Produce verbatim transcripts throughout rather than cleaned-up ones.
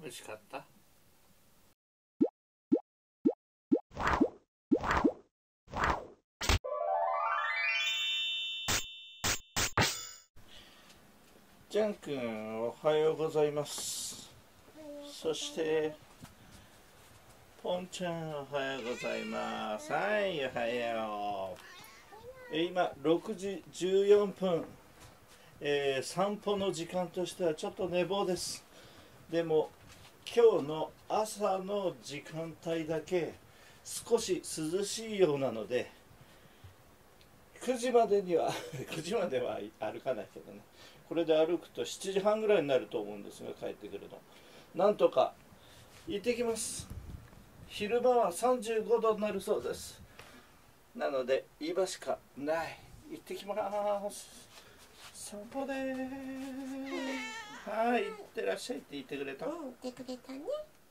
美味しかった。ジャン君、おはようございます。そしてポンちゃん、おはようございます。はい、おはよう。今ろくじじゅうよんぷん、えー、散歩の時間としてはちょっと寝坊です。でも今日の朝の時間帯だけ少し涼しいようなので、くじまでにはくじまでは歩かないけどね、これで歩くとしちじはんぐらいになると思うんですが、帰ってくるのなんとか行ってきます。昼間はさんじゅうごどになるそうです。なので今しかない。行ってきます。散歩でーす。はい、行ってらっしゃいって言ってくれた。 うん、言ってくれたね。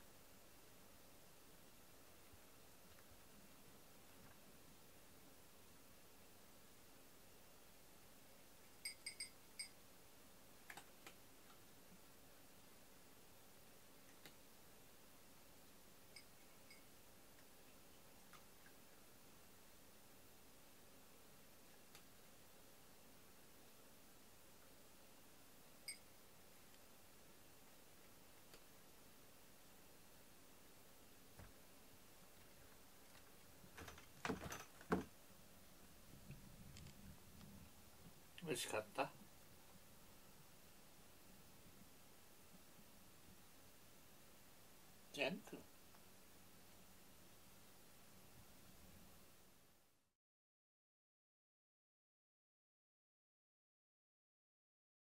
美味しかった。じゃん。